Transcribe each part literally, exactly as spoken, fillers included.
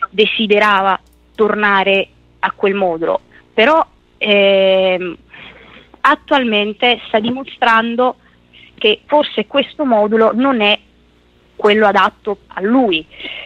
desiderava tornare a quel modulo, però ehm, attualmente sta dimostrando che forse questo modulo non è quello adatto a lui.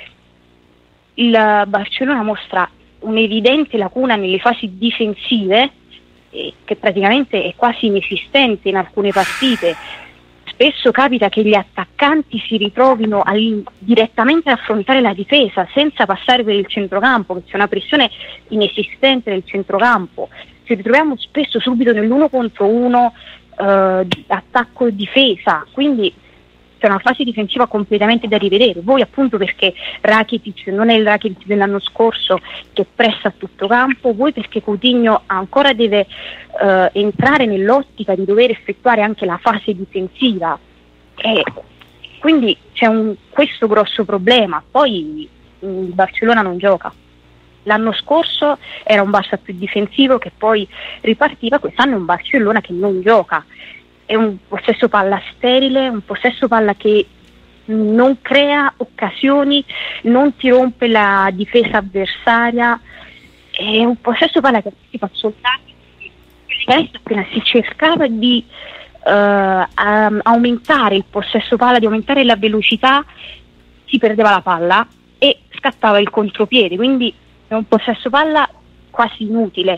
Il Barcellona mostra un'evidente lacuna nelle fasi difensive, eh, che praticamente è quasi inesistente in alcune partite. Spesso capita che gli attaccanti si ritrovino a, direttamente ad affrontare la difesa senza passare per il centrocampo, che c'è una pressione inesistente nel centrocampo. Ci ritroviamo spesso subito nell'uno contro uno, eh, attacco e difesa, quindi c'è una fase difensiva completamente da rivedere. Voi appunto perché Rakitic non è il Rakitic dell'anno scorso che pressa a tutto campo, voi perché Coutinho ancora deve eh, entrare nell'ottica di dover effettuare anche la fase difensiva, e quindi c'è un, questo grosso problema. Poi il Barcellona non gioca. L'anno scorso era un Barça più difensivo che poi ripartiva, quest'anno è un Barcellona che non gioca. È un possesso palla sterile, un possesso palla che non crea occasioni, non ti rompe la difesa avversaria, è un possesso palla che si fa soltanto appena si cercava di uh, um, aumentare il possesso palla, di aumentare la velocità, si perdeva la palla e scattava il contropiede, quindi è un possesso palla quasi inutile.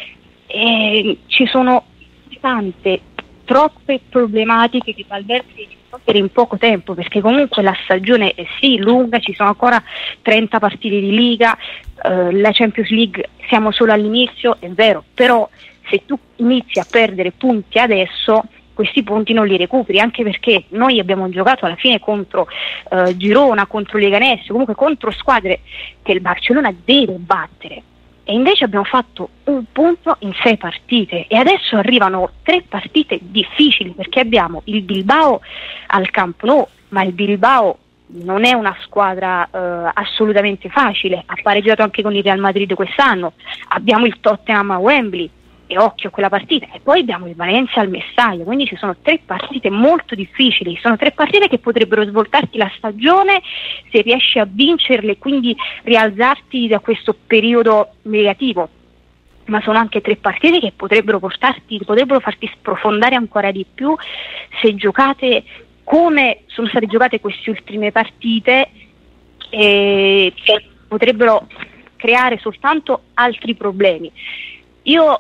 E ci sono tante troppe problematiche che Valverde deve risolvere in poco tempo, perché comunque la stagione è sì lunga, ci sono ancora trenta partite di Liga, eh, la Champions League siamo solo all'inizio, è vero, però se tu inizi a perdere punti adesso, questi punti non li recuperi, anche perché noi abbiamo giocato alla fine contro eh, Girona, contro Leganés, comunque contro squadre che il Barcellona deve battere. E invece abbiamo fatto un punto in sei partite e adesso arrivano tre partite difficili, perché abbiamo il Bilbao al Camp Nou, ma il Bilbao non è una squadra eh, assolutamente facile, ha pareggiato anche con il Real Madrid quest'anno, abbiamo il Tottenham a Wembley e occhio a quella partita, e poi abbiamo il Valencia al Mestalla, quindi ci sono tre partite molto difficili, sono tre partite che potrebbero svoltarti la stagione se riesci a vincerle, quindi rialzarti da questo periodo negativo, ma sono anche tre partite che potrebbero portarti, potrebbero farti sprofondare ancora di più se giocate come sono state giocate queste ultime partite, e potrebbero creare soltanto altri problemi. Io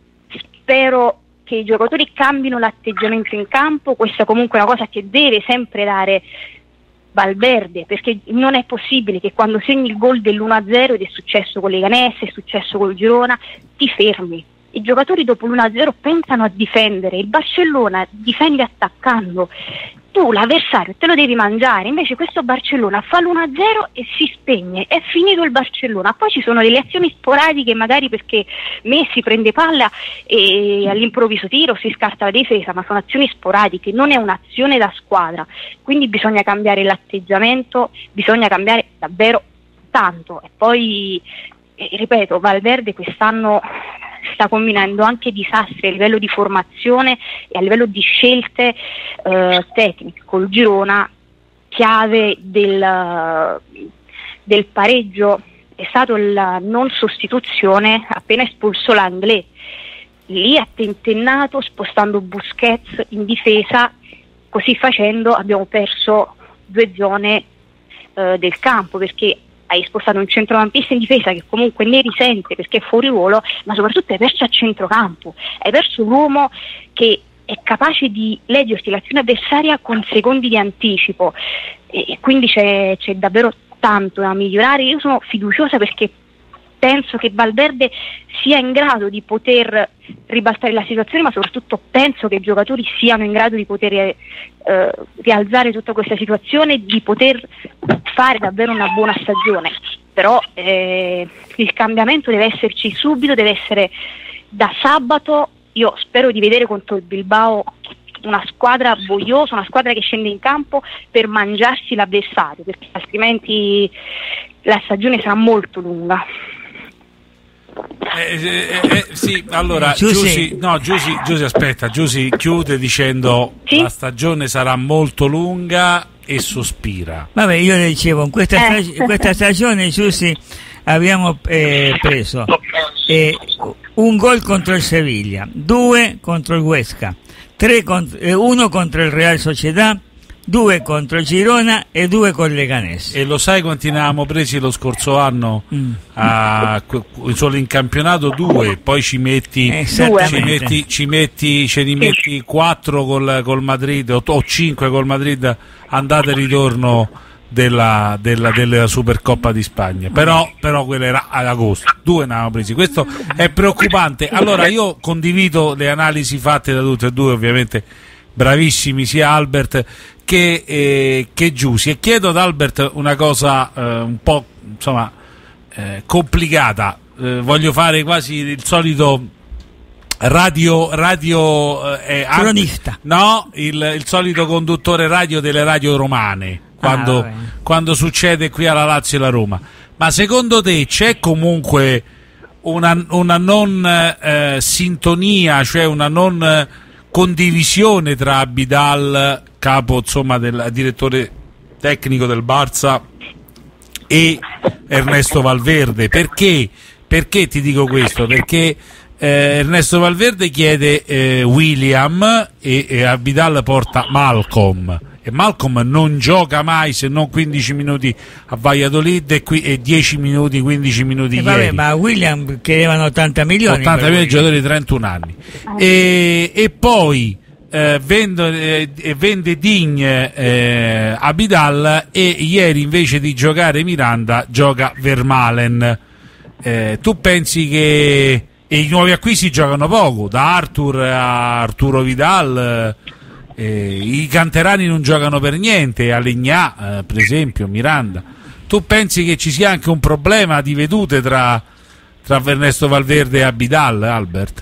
spero che i giocatori cambino l'atteggiamento in campo, questa comunque è una cosa che deve sempre dare Valverde, perché non è possibile che quando segni il gol dell'uno a zero, ed è successo con Leganés, è successo col Girona, ti fermi. I giocatori dopo l'uno a zero pensano a difendere, il Barcellona difende attaccando, tu l'avversario te lo devi mangiare, invece questo Barcellona fa l'uno a zero e si spegne, è finito il Barcellona. Poi ci sono delle azioni sporadiche, magari perché Messi prende palla e all'improvviso tiro si scarta la difesa, ma sono azioni sporadiche, non è un'azione da squadra, quindi bisogna cambiare l'atteggiamento, bisogna cambiare davvero tanto. E poi eh, ripeto, Valverde quest'anno sta combinando anche disastri a livello di formazione e a livello di scelte eh, tecniche. Col Girona, chiave del, del pareggio è stato la non sostituzione appena espulso l'Anglais. Lì ha tentennato spostando Busquets in difesa, così facendo abbiamo perso due zone eh, del campo, perché hai spostato un centrocampista in difesa che comunque ne risente perché è fuori ruolo, ma soprattutto hai perso a centrocampo, hai perso un uomo che è capace di leggerti l'azione avversaria con secondi di anticipo, e quindi c'è, c'è davvero tanto da migliorare. Io sono fiduciosa perché penso che Valverde sia in grado di poter ribaltare la situazione, ma soprattutto penso che i giocatori siano in grado di poter eh, rialzare tutta questa situazione, di poter fare davvero una buona stagione. Però eh, il cambiamento deve esserci subito, deve essere da sabato. Io spero di vedere contro il Bilbao una squadra vogliosa, una squadra che scende in campo per mangiarsi l'avversario, perché altrimenti la stagione sarà molto lunga. Eh, eh, eh, sì, allora Giusy, no, Giusy, Giusy aspetta, Giusy chiude dicendo sì? La stagione sarà molto lunga e sospira. Vabbè, io le dicevo, in questa, Eh. stag- in questa stagione Giussi abbiamo eh, preso eh, un gol contro il Sevilla, due contro il Huesca, tre contro, eh, uno contro il Real Sociedad, due contro il Girona e due con il Leganés. E lo sai quanti ne avevamo presi lo scorso anno? Mm. A, solo in campionato due, poi ci metti, Esattamente. ci metti, ci metti, ce ne metti quattro col, col Madrid o, o cinque col Madrid, andata e ritorno della, della, della Supercoppa di Spagna. Però, però quella era ad agosto, due ne avevamo presi. Questo è preoccupante. Allora io condivido le analisi fatte da tutte e due, ovviamente bravissimi sia Albert che, eh, che Giussi, e chiedo ad Albert una cosa eh, un po' insomma eh, complicata. Eh, voglio fare quasi il solito radio radio eh, cronista, no, il, il solito conduttore radio delle radio romane quando, ah, quando succede qui alla Lazio e la Roma. Ma secondo te c'è comunque una, una non eh, sintonia, cioè una non condivisione tra Abidal, capo insomma del direttore tecnico del Barça, e Ernesto Valverde? Perché? Perché ti dico questo? Perché eh, Ernesto Valverde chiede eh, William e, e Abidal porta Malcolm, e Malcolm non gioca mai se non quindici minuti a Valladolid e, qui, e dieci minuti, quindici minuti E ieri. vabbè, ma William chiedevano ottanta milioni. ottanta per milioni di lui. giocatori di trentuno anni. E, e poi eh, vende, eh, vende Digne eh, Abidal, e ieri invece di giocare Miranda gioca Vermaelen. Eh, tu pensi che e i nuovi acquisti giocano poco, da Arthur a Arturo Vidal, eh, i canterani non giocano per niente, Alegnà eh, per esempio, Miranda. Tu pensi che ci sia anche un problema di vedute tra, tra Ernesto Valverde e Abidal, Albert?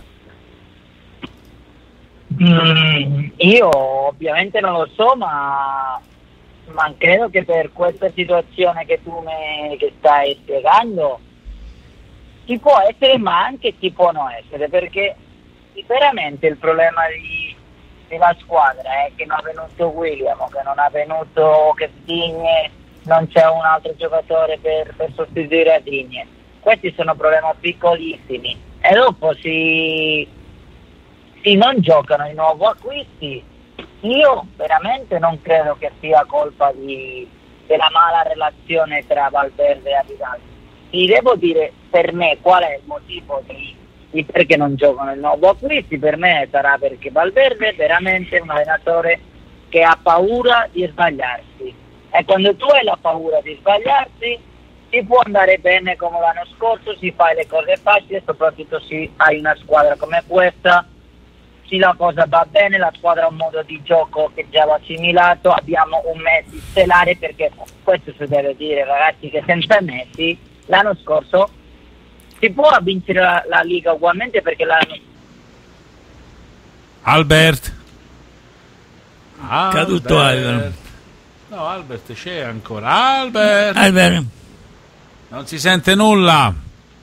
Mm, io ovviamente non lo so, ma, ma credo che per questa situazione che tu mi che stai spiegando ci può essere, ma anche ci può non essere, perché veramente il problema di, della squadra è che non è venuto William, che non è venuto che Digne, non c'è un altro giocatore per, per sostituire a Digne. Questi sono problemi piccolissimi, e dopo si, si non giocano i nuovi acquisti. Io veramente non credo che sia colpa di, della mala relazione tra Valverde e Abidal. Ti devo dire per me qual è il motivo di, di perché non giocano i nuovi acquisti. Per me sarà perché Valverde è veramente un allenatore che ha paura di sbagliarsi, e quando tu hai la paura di sbagliarsi si può andare bene come l'anno scorso, si fa le cose facili, soprattutto se hai una squadra come questa, se la cosa va bene, la squadra ha un modo di gioco che già va assimilato, abbiamo un Messi stellare, perché questo si deve dire ragazzi, che senza Messi l'anno scorso si può vincere la, la Liga ugualmente, perché l'anno Albert? Caduto Albert. No, Albert c'è ancora. Albert! Albert. Non si sente nulla.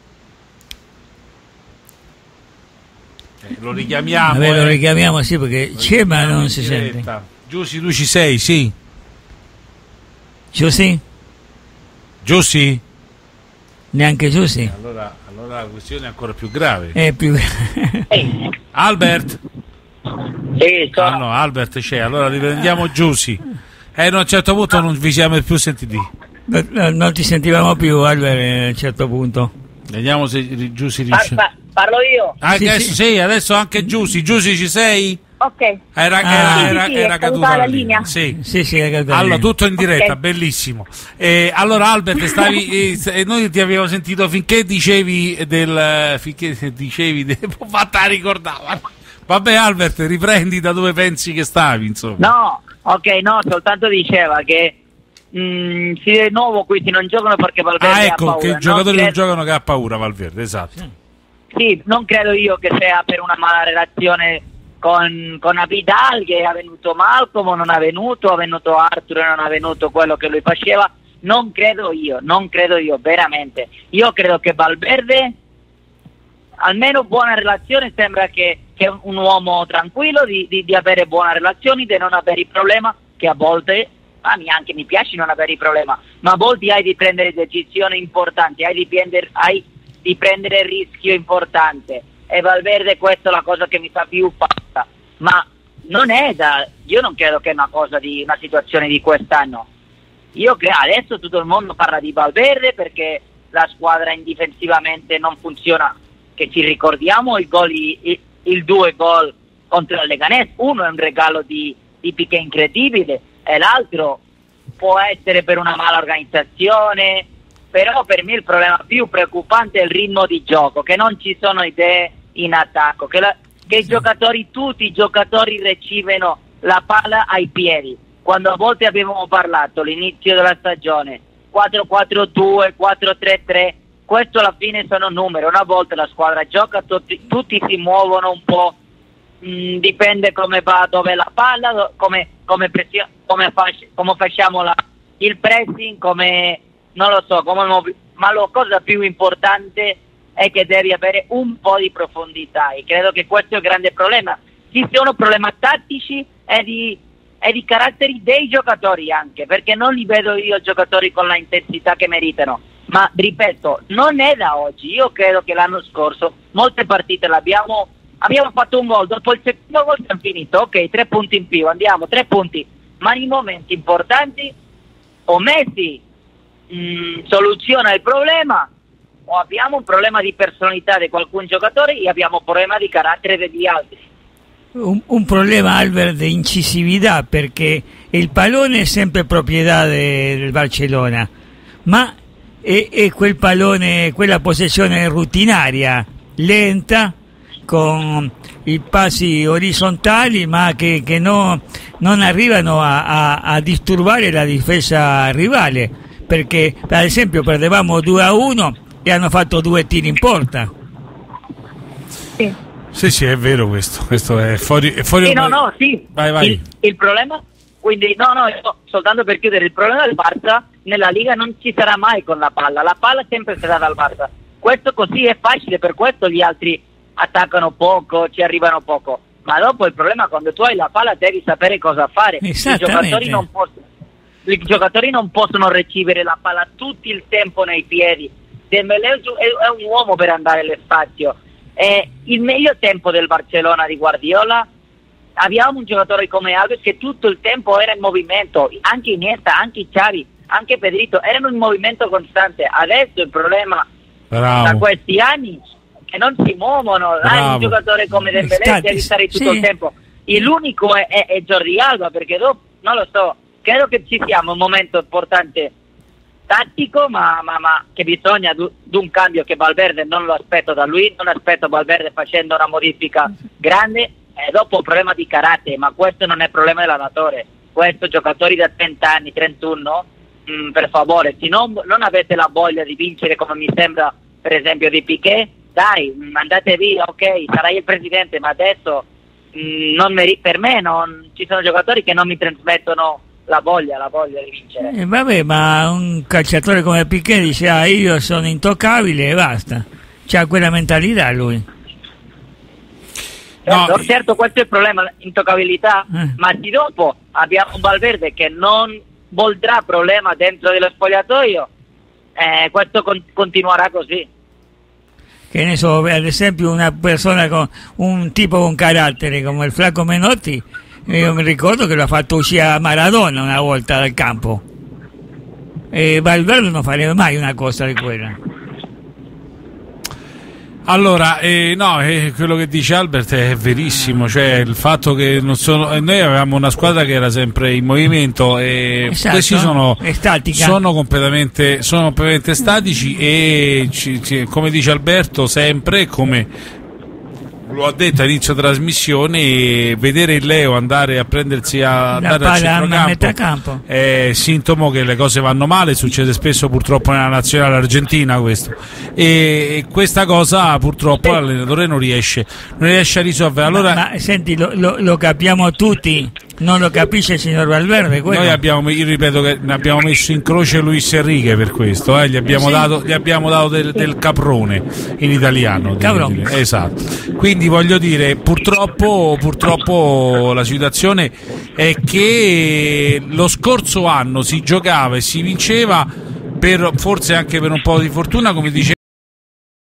Eh, lo richiamiamo. Vabbè, lo eh. richiamiamo, sì, perché Lo c'è ma richiamiamo non in si diretta. sente. Giussi, tu ci sei, sì. Giussi? Giussi? Neanche Giussi? Allora, allora la questione è ancora più grave. È più... Albert? sì, sono... Ah no, Albert c'è, allora riprendiamo Giussi. E a un certo punto non vi siamo più sentiti. No, no, non ti sentivamo più, Albert, a un certo punto. Vediamo se Giussi Par- riesce. par- parlo io. Ah, Sì, adesso, sì. sì, adesso anche Giussi. Giussi, ci sei? Ok. Era, Ah. era, era, Sì, sì, era è caduta caduta la la linea. linea. Sì. Sì, sì, è caduto. Allora, tutto in diretta, Ok. bellissimo. Eh, allora, Albert, stavi, eh, noi ti abbiamo sentito finché dicevi del. Finché dicevi. De, fatta ricordava. Vabbè, Albert, riprendi da dove pensi che stavi, insomma. No, ok, no, soltanto diceva che mh, si di nuovo questi non giocano perché Valverde Ah, ha ecco, paura. che i giocatori non, credo- giocano che ha paura, Valverde, esatto. Sì, non credo io che sia per una mala relazione con, con Abidal, che è venuto Malcolm, non è venuto, è venuto Arthur e non è venuto quello che lui faceva. Non credo io, non credo io, veramente. Io credo che Valverde, almeno buona relazione, sembra che, che è un uomo tranquillo, di, di, di avere buone relazioni, di non avere il problema che a volte a me anche mi piace non avere il problema, ma a volte hai di prendere decisioni importanti, hai di prendere, hai di prendere rischio importante, e Valverde questa è la cosa che mi fa più paura, ma non è da, io non credo che è una cosa di una situazione di quest'anno. Io credo adesso tutto il mondo parla di Valverde perché la squadra in difensivamente non funziona, che ci ricordiamo il gol, il, il due gol contro il Leganés, uno è un regalo di, di Piqué incredibile e l'altro può essere per una mala organizzazione, però per me il problema più preoccupante è il ritmo di gioco, che non ci sono idee in attacco, che, la, che i giocatori, tutti i giocatori ricevono la palla ai piedi, quando a volte abbiamo parlato all'inizio della stagione quattro quattro due, quattro tre tre, questo alla fine sono numeri, una volta la squadra gioca, tutti, tutti si muovono un po', mh, dipende come va, dove la palla, come, come, pressio, come, fac- come facciamo la, il pressing, come non lo so, come movi- ma la cosa più importante è che devi avere un po' di profondità, e credo che questo è il grande problema. Ci sono problemi tattici e di, e di caratteri dei giocatori anche, perché non li vedo io giocatori con la intensità che meritano, ma ripeto, non è da oggi, io credo che l'anno scorso molte partite l'abbiamo abbiamo fatto un gol, dopo il secondo gol abbiamo finito, ok, tre punti in più, andiamo, tre punti, ma nei momenti importanti o Messi mh, soluziona il problema, o abbiamo un problema di personalità di qualcun giocatore e abbiamo un problema di carattere degli altri. Un, un problema, Albert, di incisività, perché il pallone è sempre proprietà de, del Barcellona, ma è, è quel pallone, quella possessione rutinaria, lenta, con i passi orizzontali, ma che, che no, non arrivano a, a, a disturbare la difesa rivale, perché ad esempio perdevamo due a uno e hanno fatto due tiri in porta. Sì. Sì, sì, è vero questo, questo è fuori... È fuori sì, no, no, sì, vai, vai. Il, il problema, quindi, no, no, io, soltanto per chiudere, il problema del Barça nella Liga non ci sarà mai con la palla, la palla sempre sarà dal Barça, questo così è facile, per questo gli altri attaccano poco, ci arrivano poco, ma dopo il problema è quando tu hai la palla devi sapere cosa fare, i giocatori non possono, i giocatori non possono ricevere la palla tutto il tempo nei piedi, Dembélé è un uomo per andare allo spazio. Eh, il meglio tempo del Barcellona di Guardiola, abbiamo un giocatore come Alves che tutto il tempo era in movimento, anche Iniesta, anche Xavi, anche Pedrito erano in movimento costante. Adesso il problema Bravo. da questi anni che non si muovono, hai un giocatore come Dembélé devi stare tutto sì. il tempo, e l'unico è, è, è Jordi Alba, perché dopo non lo so, credo che ci sia un momento importante tattico, ma, ma, ma che bisogna di un cambio che Valverde non lo aspetto da lui, non aspetto Valverde facendo una modifica grande, e dopo un problema di carattere, ma questo non è problema dell'allenatore, questo giocatori da trenta anni, trentuno, mh, per favore, se non, non avete la voglia di vincere come mi sembra per esempio di Piqué, dai, mh, andate via, ok, sarai il presidente, ma adesso mh, non meri- per me non, ci sono giocatori che non mi trasmettono la voglia, la voglia di vincere. Eh, vabbè, ma un calciatore come Piqué dice ah, io sono intoccabile e basta, c'ha quella mentalità lui. Certo, no. certo questo è il problema, l'intoccabilità, eh. ma di dopo abbiamo un Valverde che non voldrà problema dentro dello spogliatoio, eh, questo con- continuerà così. Che ne so, ad esempio una persona con un tipo con carattere come il Flaco Menotti, io mi ricordo che l'ha fatto uscire a Maradona una volta dal campo, e Valverde non farebbe mai una cosa di quella. Allora, eh, no, eh, quello che dice Albert è verissimo, cioè il fatto che non sono, eh, noi avevamo una squadra che era sempre in movimento e esatto, questi sono, sono completamente, sono completamente statici e ci, ci, come dice Alberto sempre, come lo ha detto all'inizio trasmissione, vedere il Leo andare a prendersi a andare al centrocampo campo è sintomo che le cose vanno male, succede spesso purtroppo nella nazionale argentina questo, e questa cosa purtroppo l'allenatore non riesce non riesce a risolvere. Allora, ma, ma senti, lo, lo, lo capiamo tutti Non lo capisce il signor Valverde quello? Noi abbiamo, io ripeto che ne abbiamo messo in croce Luis Enrique per questo, eh? gli, abbiamo sì. dato, gli abbiamo dato del, del caprone in italiano. Caprone. Esatto. Quindi voglio dire, purtroppo, purtroppo la situazione è che lo scorso anno si giocava e si vinceva per, forse anche per un po' di fortuna, come dice